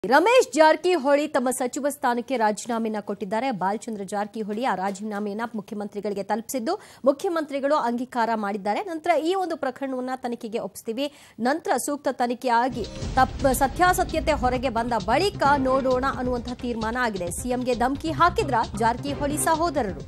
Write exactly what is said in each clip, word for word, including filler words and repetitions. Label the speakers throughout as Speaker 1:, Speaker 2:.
Speaker 1: ರಮೇಶ್ ಜಾರಕಿಹೊಳಿ ತಮ್ಮ ಸಚಿವ ಸ್ಥಾನಕ್ಕೆ ರಾಜೀನಾಮೆಯನ್ನ ಕೊಟ್ಟಿದ್ದಾರೆ. ಬಾಲಚಂದ್ರ ಜಾರಕಿಹೊಳಿ ಆ ರಾಜೀನಾಮೆಯನ್ನ ಮುಖ್ಯಮಂತ್ರಿಗಳಿಗೆ ತಲುಪಿಸಿದ್ದು ಮುಖ್ಯಮಂತ್ರಿಗಳು ಅಂಗೀಕಾರ ಮಾಡಿದ್ದಾರೆ. ನಂತರ ಈ ಒಂದು ಪ್ರಕರಣವನ್ನ ತನಿಖೆಗೆ ಒಪ್ಪಿಸ್ತೀವಿ, ನಂತರ ಸೂಕ್ತ ತನಿಖೆಯಾಗಿ ತಪ್ಪ ಸತ್ಯಾಸತ್ಯತೆ ಹೊರಗೆ ಬಂದ ಬಳಿಕ ನೋಡೋಣ ಅನ್ನುವಂತಹ ತೀರ್ಮಾನ ಆಗಿದೆ. ಸಿಎಂಗೆ ಧಮಕಿ ಹಾಕಿದ್ರ ಜಾರಕಿಹೊಳಿ ಸಹೋದರರು.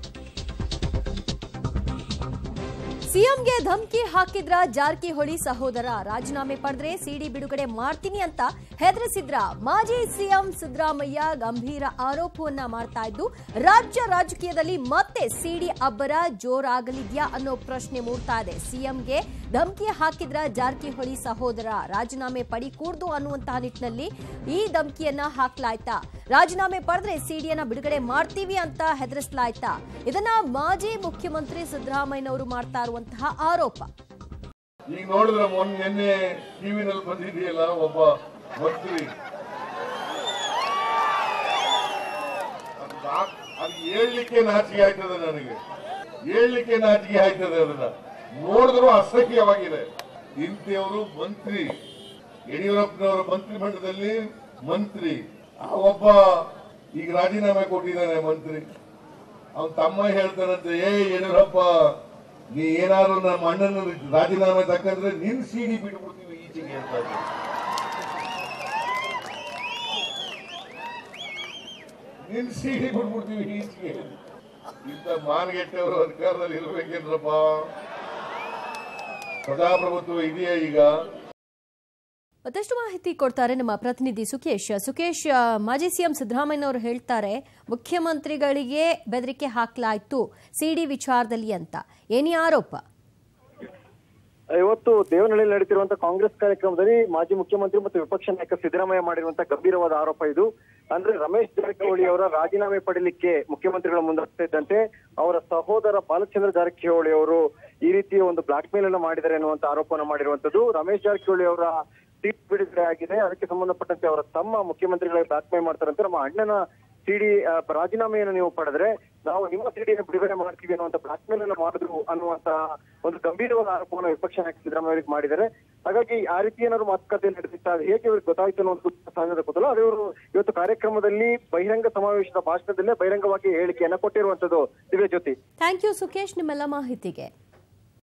Speaker 1: ಸಿಎಂಗೆ ಧಮಕಿ ಹಾಕಿದ್ರ ಜಾರಕಿಹೊಳಿ ಸಹೋದರ. ರಾಜೀನಾಮೆ ಪಡೆದ್ರೆ ಸಿಡಿ ಬಿಡುಗಡೆ ಮಾಡ್ತೀನಿ ಅಂತ ಹೆದರಿಸಿದ್ರ ಮಾಜಿ ಸಿಎಂ ಸಿದ್ದರಾಮಯ್ಯ ಗಂಭೀರ ಆರೋಪವನ್ನ ಮಾಡ್ತಾ ಇದ್ದು ರಾಜ್ಯ ರಾಜಕೀಯದಲ್ಲಿ ಮತ್ತೆ ಸಿಡಿ ಅಬ್ಬರ ಜೋರಾಗಲಿದ್ಯಾ ಅನ್ನೋ ಪ್ರಶ್ನೆ ಮೂಡ್ತಾ ಇದೆ. ಸಿಎಂಗೆ ಧಮಕಿ ಹಾಕಿದ್ರ ಜಾರಕಿಹೊಳಿ ಸಹೋದರ. ರಾಜೀನಾಮೆ ಪಡಿ ಕೂಡ್ದು ಅನ್ನುವಂತಹ ನಿಟ್ಟಿನಲ್ಲಿ ಈ ಧಮಕಿಯನ್ನ ಹಾಕ್ಲಾಯ್ತಾ? ರಾಜೀನಾಮೆ ಪಡೆದ್ರೆ ಸಿಡಿಯನ್ನ ಬಿಡುಗಡೆ ಮಾಡ್ತೀವಿ ಅಂತ ಹೆದರಿಸಲಾಯ್ತಾ? ಇದನ್ನ ಮಾಜಿ ಮುಖ್ಯಮಂತ್ರಿ ಸಿದ್ದರಾಮಯ್ಯನವರು ಮಾಡ್ತಾ ಇರುವಂತಹ ಆರೋಪ.
Speaker 2: ಈಗ ನೋಡಿದ್ರೆ ಮೊನ್ನೆ ನಿನ್ನೆ ಟಿವಿನಲ್ಲಿ ಬಂದಿದೆಯಲ್ಲ ಒಬ್ಬ ಮಂತ್ರಿ, ಅದು ಹೇಳಲಿಕ್ಕೆ ನಾಚಿಕೆ ಆಯ್ತದೆ, ನನಗೆ ಹೇಳಲಿಕ್ಕೆ ನಾಚಿಕೆ ಆಯ್ತದೆ. ಅದನ್ನ ನೋಡಿದ್ರು ಅಸಹ್ಯವಾಗಿದೆ. ಇಂಥವರು ಮಂತ್ರಿ, ಯಡಿಯೂರಪ್ಪನವರ ಮಂತ್ರಿ ಮಂಡಲದಲ್ಲಿ ಮಂತ್ರಿ, ಆ ಒಬ್ಬ ಈಗ ರಾಜೀನಾಮೆ ಕೊಟ್ಟಿದ್ದಾನೆ ಮಂತ್ರಿ. ಅವನ ತಮ್ಮ ಹೇಳ್ತಾನಂತೆ, ಏ ಯಡಿಯೂರಪ್ಪ, ನೀ ಏನಾದ್ರು ನಮ್ಮ ಅಣ್ಣನ ರಾಜೀನಾಮೆ ತಕ್ಕಂದ್ರೆ ನಿನ್ ಸಿಡಿ ಬಿಟ್ಬಿಡ್ತೀವಿ ಈಚೆಗೆ ಅಂತ. ನಿನ್ ಸಿಡಿ ಬಿಟ್ಬಿಡ್ತೀವಿ ಈಚೆಗೆ. ಇಂಥ ಮಾನಗೆಟ್ಟವರು ಅಧಿಕಾರದಲ್ಲಿ ಇರ್ಬೇಕೇನ್ರಪ್ಪ? ಪ್ರಜಾಪ್ರಭುತ್ವ ಇದೆಯಾ ಈಗ?
Speaker 1: ಮತ್ತಷ್ಟು ಮಾಹಿತಿ ಕೊಡ್ತಾರೆ ನಮ್ಮ ಪ್ರತಿನಿಧಿ ಸುಕೇಶ್. ಸುಕೇಶ್, ಮಾಜಿ ಸಿಎಂ ಸಿದ್ದರಾಮಯ್ಯನವರು ಹೇಳ್ತಾರೆ ಮುಖ್ಯಮಂತ್ರಿಗಳಿಗೆ ಬೆದರಿಕೆ ಹಾಕಲಾಯಿತು ಸಿಡಿ ವಿಚಾರದಲ್ಲಿ ಅಂತ. ಏನೇ ಆರೋಪ?
Speaker 3: ಇವತ್ತು ದೇವನಹಳ್ಳಿಯಲ್ಲಿ ನಡೀತಿರುವಂತಹ ಕಾಂಗ್ರೆಸ್ ಕಾರ್ಯಕ್ರಮದಲ್ಲಿ ಮಾಜಿ ಮುಖ್ಯಮಂತ್ರಿ ಮತ್ತು ವಿಪಕ್ಷ ನಾಯಕ ಸಿದ್ದರಾಮಯ್ಯ ಮಾಡಿರುವಂತಹ ಗಂಭೀರವಾದ ಆರೋಪ ಇದು. ಅಂದ್ರೆ ರಮೇಶ್ ಜಾರಕಿಹೊಳಿ ಅವರ ರಾಜೀನಾಮೆ ಪಡೆಯಲಿಕ್ಕೆ ಮುಖ್ಯಮಂತ್ರಿಗಳ ಮುಂದಾಗ್ತಾ ಇದ್ದಂತೆ ಅವರ ಸಹೋದರ ಬಾಲಚಂದ್ರ ಜಾರಕಿಹೊಳಿ ಅವರು ಈ ರೀತಿಯ ಒಂದು ಬ್ಲಾಕ್ ಮೇಲ್ ಅನ್ನು ಮಾಡಿದ್ದಾರೆ ಅನ್ನುವಂತ ಆರೋಪವನ್ನು ಮಾಡಿರುವಂತದ್ದು. ರಮೇಶ್ ಜಾರಕಿಹೊಳಿ ಅವರ ಸೀಟ್ ಬಿಡುಗಡೆ ಆಗಿದೆ, ಅದಕ್ಕೆ ಸಂಬಂಧಪಟ್ಟಂತೆ ಅವರ ತಮ್ಮ ಮುಖ್ಯಮಂತ್ರಿಗಳಿಗೆ ಬ್ಲಾಕ್ ಮೇಲ್ ಮಾಡ್ತಾರಂತೆ. ನಮ್ಮ ಅಣ್ಣನ ಸಿಡಿ ರಾಜೀನಾಮೆಯನ್ನು ನೀವು ಪಡೆದ್ರೆ ನಾವು ನಿಮ್ಮ ಸಿಡಿಯನ್ನು ಬಿಡುಗಡೆ ಮಾಡ್ತೀವಿ ಅನ್ನುವಂತ ಬ್ಲಾಕ್ ಮೇಲ್ ಅನ್ನು ಮಾಡಿದ್ರು ಅನ್ನುವಂತ ಒಂದು ಗಂಭೀರವಾದ ಆರೋಪವನ್ನು ವಿಪಕ್ಷ ನಾಯಕ ಸಿದ್ದರಾಮಯ್ಯ ಮಾಡಿದ್ದಾರೆ. ಹಾಗಾಗಿ ಆ ರೀತಿ ಏನಾದ್ರು ಮಾತುಕತೆ ನಡೆದಿತ್ತ, ಅದು ಹೇಗೆ ಇವ್ರಿಗೆ ಗೊತ್ತಾಯ್ತು ಅನ್ನೋದು ಸಾಧ್ಯತೆ ಗೊತ್ತಲ್ಲ. ಅದು ಇವರು ಇವತ್ತು ಕಾರ್ಯಕ್ರಮದಲ್ಲಿ ಬಹಿರಂಗ ಸಮಾವೇಶದ ಭಾಷಣದಲ್ಲೇ ಬಹಿರಂಗವಾಗಿ ಹೇಳಿಕೆಯನ್ನ ಕೊಟ್ಟಿರುವಂತದ್ದು. ದಿವ್ಯ ಜ್ಯೋತಿ,
Speaker 1: ಥ್ಯಾಂಕ್ ಯು ಸುಕೇಶ್ ನಿಮ್ಮೆಲ್ಲ ಮಾಹಿತಿಗೆ.